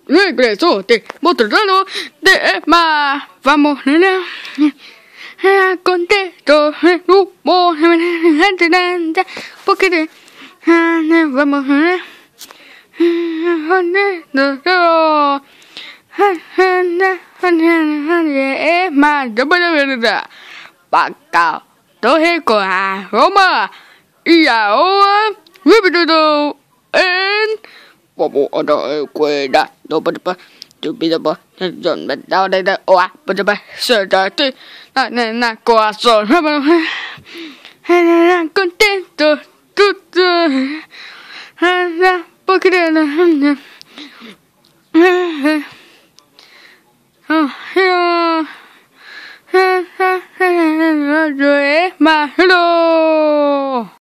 regreso de motorrano de vamos contento porque vamos baka tohe ko Roma ia o ribido en bobo odo queda do ba to be the boy John but down there or but the sir na corazón contento tutto porque hello